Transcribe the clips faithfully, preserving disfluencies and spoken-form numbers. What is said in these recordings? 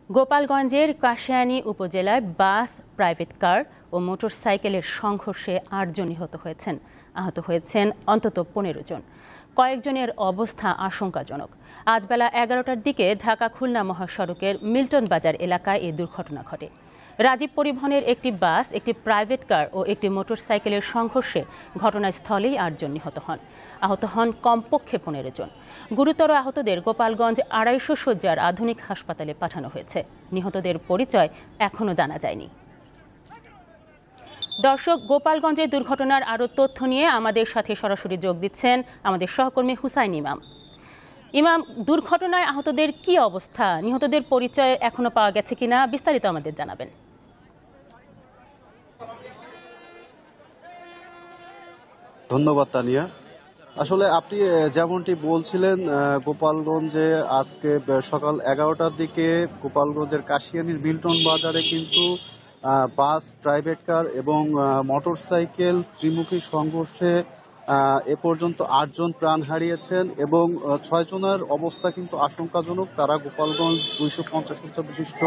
গোপালগঞ্জের কাশিয়ানী উপজেলায় বাস, private car ও মোটরসাইকেলের সংঘর্ষে আটজন নিহত হয়েছেন। আহত হয়েছেন অন্তত পনেরো জন। কয়েকজনের অবস্থা আশঙ্কাজনক। আজ বেলা এগারোটার দিকে ঢাকা খুলনা মহাসড়কের মিল্টন বাজার এলাকায় এই দুর্ঘটনা ঘটে। রাজীব পরিবহনের একটি বাস, একটি প্রাইভেট কার ও একটি মোটরসাইকেলের সংঘর্ষে ঘটনাস্থলেই আটজন নিহত হন। আহত হন কমপক্ষে পনেরো জন। গুরুতর আহতদের গোপালগঞ্জ আড়াইশো শয্যার আধুনিক হাসপাতালে পাঠানো হয়েছে। নিহতদের পরিচয় এখনও জানা যায়নি। দর্শক, গোপালগঞ্জের দুর্ঘটনার আরও তথ্য নিয়ে আমাদের সাথে সরাসরি যোগ দিচ্ছেন আমাদের সহকর্মী হুসাইন ইমাম। ইমাম, দুর্ঘটনায় আহতদের কি অবস্থা, নিহতদের পরিচয় এখনো পাওয়া গেছে কিনা, বিস্তারিত আমাদের জানাবেন। ধন্যবাদ তানিয়া। আসলে আপনি যেমনটি বলছিলেন, গোপালগঞ্জে আজকে সকাল এগারোটার দিকে গোপালগঞ্জের কাশিয়ানীর মিল্টন বাজারে কিন্তু বাস, প্রাইভেট কার এবং মোটরসাইকেল ত্রিমুখী সংঘর্ষে এ পর্যন্ত আটজন প্রাণ হারিয়েছেন এবং ছয় জনের অবস্থা কিন্তু আশঙ্কাজনক। তারা গোপালগঞ্জ দুইশো পঞ্চাশ শয্যা বিশিষ্ট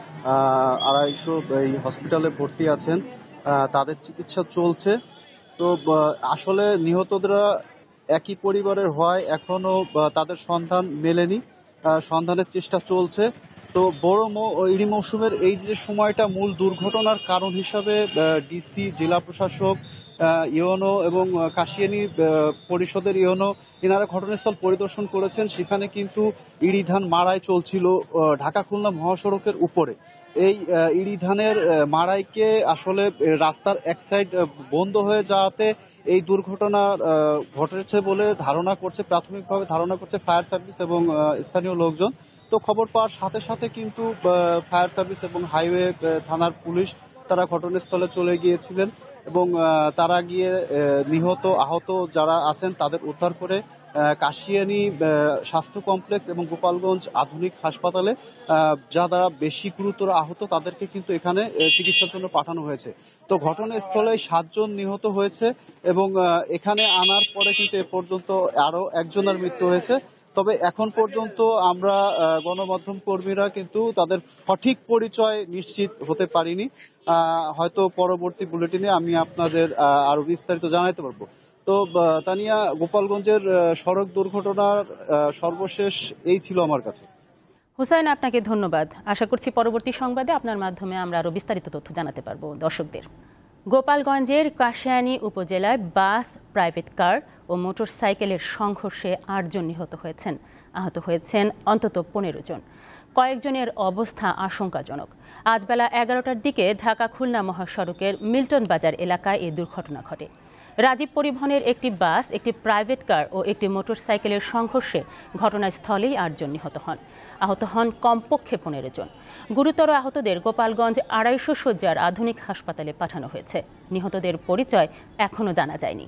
আড়াইশো এই হসপিটালে ভর্তি আছেন, তাদের চিকিৎসা চলছে। তো আসলে নিহতরা একই পরিবারের হয়, এখনো তাদের সন্ধান মেলেনি, সন্ধানের চেষ্টা চলছে। তো বড় ইডি মৌসুমের এই যে সময়টা মূল দুর্ঘটনার কারণ হিসাবে ডিসি, জেলা প্রশাসক, ইউনো এবং কাশিয়ানী পরিষদের ইউনো এনারা ঘটনাস্থল পরিদর্শন করেছেন। সেখানে কিন্তু ইডি ধান মাড়াই চলছিল ঢাকা খুলনা মহাসড়কের উপরে। এই ইডি ধানের মাড়াইকে আসলে রাস্তার এক সাইড বন্ধ হয়ে যাওয়াতে এই দুর্ঘটনা ঘটেছে বলে ধারণা করছে, প্রাথমিকভাবে ধারণা করছে ফায়ার সার্ভিস এবং স্থানীয় লোকজন। তো খবর পাওয়ার সাথে সাথে কিন্তু ফায়ার সার্ভিস এবং হাইওয়ে থানার পুলিশ তারা ঘটনাস্থলে চলে গিয়েছিলেন এবং তারা গিয়ে নিহত আহত যারা আছেন তাদের উদ্ধার করে কাশিয়ানী স্বাস্থ্য কমপ্লেক্স এবং গোপালগঞ্জ আধুনিক হাসপাতালে, যারা বেশি গুরুতর আহত তাদেরকে কিন্তু এখানে চিকিৎসার জন্য পাঠানো হয়েছে। তো ঘটনাস্থলে সাতজন নিহত হয়েছে এবং এখানে আনার পরে কিন্তু এ পর্যন্ত আরো একজনের মৃত্যু হয়েছে। তবে এখন পর্যন্ত আমরা গণমাধ্যম কর্মীরা কিন্তু তাদের সঠিক পরিচয় নিশ্চিত হতে পারিনি। হয়তো পরবর্তী বুলেটিনে আমি আপনাদের আরো বিস্তারিত জানাতে পারবো। তো তানিয়া, গোপালগঞ্জের সড়ক দুর্ঘটনার সর্বশেষ এই ছিল আমার কাছে। হুসাইন, আপনাকে ধন্যবাদ। আশা করছি পরবর্তী সংবাদে আপনার মাধ্যমে আমরা আরো বিস্তারিত তথ্য জানাতে পারবো দর্শকদের। গোপালগঞ্জের কাশিয়ানী উপজেলায় বাস, প্রাইভেট কার ও মোটরসাইকেলের সংঘর্ষে আটজন নিহত হয়েছেন। আহত হয়েছেন অন্তত পনেরো জন। কয়েকজনের অবস্থা আশঙ্কাজনক। আজ বেলা এগারোটার দিকে ঢাকা খুলনা মহাসড়কের মিল্টন বাজার এলাকায় এই দুর্ঘটনা ঘটে। রাজীব পরিবহনের একটি বাস, একটি প্রাইভেট কার ও একটি মোটরসাইকেলের সংঘর্ষে ঘটনাস্থলেই আটজন নিহত হন। আহত হন কমপক্ষে পনেরো জন। গুরুতর আহতদের গোপালগঞ্জ আড়াইশো শয্যার আধুনিক হাসপাতালে পাঠানো হয়েছে। নিহতদের পরিচয় এখনো জানা যায়নি।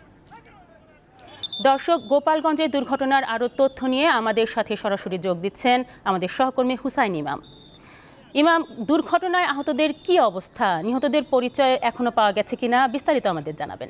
দর্শক, গোপালগঞ্জের দুর্ঘটনার আরও তথ্য নিয়ে আমাদের সাথে সরাসরি যোগ দিচ্ছেন আমাদের সহকর্মী হুসাইন ইমাম। ইমাম, দুর্ঘটনায় আহতদের কি অবস্থা, নিহতদের পরিচয় এখনো পাওয়া গেছে কিনা, বিস্তারিত আমাদের জানাবেন।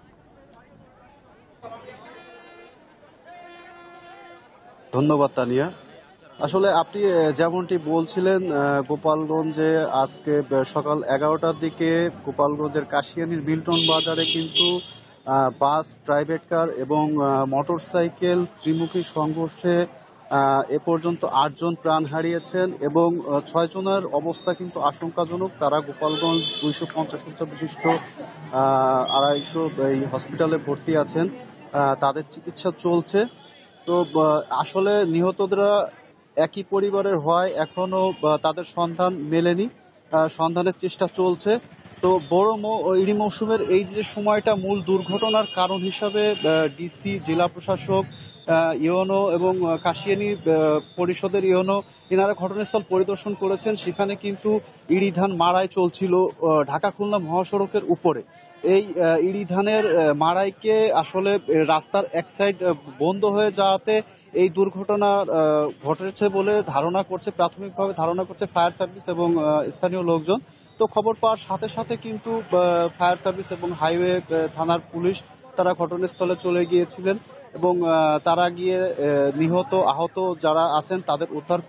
ধন্যবাদ তানিয়া। আসলে আপনি যেমনটি বলছিলেন, গোপালগঞ্জে আজকে সকাল এগারোটার দিকে গোপালগঞ্জের কাশিয়ানীর মিল্টন বাজারে কিন্তু বাস, প্রাইভেট কার এবং মোটরসাইকেল ত্রিমুখী সংঘর্ষে এ পর্যন্ত আটজন প্রাণ হারিয়েছেন এবং ছয় জনের অবস্থা কিন্তু আশঙ্কাজনক। তারা গোপালগঞ্জ দুইশো পঞ্চাশ শয্যা বিশিষ্ট আড়াইশো এই হসপিটালে ভর্তি আছেন, তাদের চিকিৎসা চলছে। তো আসলে নিহতরা একই পরিবারের হয়, এখনো তাদের সন্ধান মেলেনি, সন্ধানের চেষ্টা চলছে। তো বড় ইডি মৌসুমের এই যে সময়টা মূল দুর্ঘটনার কারণ হিসাবে ডিসি, জেলা প্রশাসক, ইউনো এবং কাশিয়ানী পরিষদের ইউনো এনারা ঘটনাস্থল পরিদর্শন করেছেন। সেখানে কিন্তু ইডি ধান মাড়াই চলছিল ঢাকা খুলনা মহাসড়কের উপরে। এই ইডি ধানের মাড়াইকে আসলে রাস্তার এক সাইড বন্ধ হয়ে যাওয়াতে এই দুর্ঘটনা ঘটেছে বলে ধারণা করছে, প্রাথমিকভাবে ধারণা করছে ফায়ার সার্ভিস এবং স্থানীয় লোকজন। তো খবর পাওয়ার সাথে সাথে কিন্তু ফায়ার সার্ভিস এবং হাইওয়ে থানার পুলিশ তারা ঘটনাস্থলে চলে গিয়েছিলেন এবং তারা গিয়ে নিহত আহত যারা আছেন তাদের উদ্ধার করে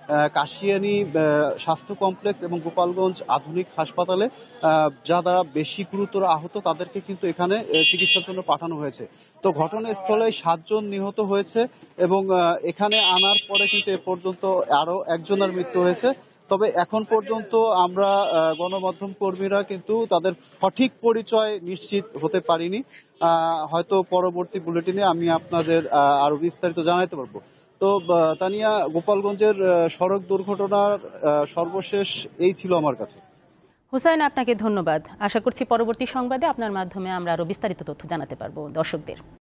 কাশিয়ানী স্বাস্থ্য কমপ্লেক্স এবং গোপালগঞ্জ আধুনিক হাসপাতালে যারা বেশি গুরুতর আহত তাদেরকে কিন্তু এখানে চিকিৎসার জন্য পাঠানো হয়েছে। তো ঘটনাস্থলে সাতজন নিহত হয়েছে এবং এখানে আনার পরে কিন্তু এ পর্যন্ত আরো একজনের মৃত্যু হয়েছে। তবে এখন পর্যন্ত আমরা গণমাধ্যম কর্মীরা কিন্তু তাদের সঠিক পরিচয় নিশ্চিত হতে পারিনি। হয়তো পরবর্তী বুলেটিনে আমি আপনাদের আরো বিস্তারিত জানাতে পারবো। তো তানিয়া, গোপালগঞ্জের সড়ক দুর্ঘটনার সর্বশেষ এই ছিল আমার কাছে। হুসাইন, আপনাকে ধন্যবাদ। আশা করছি পরবর্তী সংবাদে আপনার মাধ্যমে আমরা আরো বিস্তারিত তথ্য জানাতে পারবো দর্শকদের।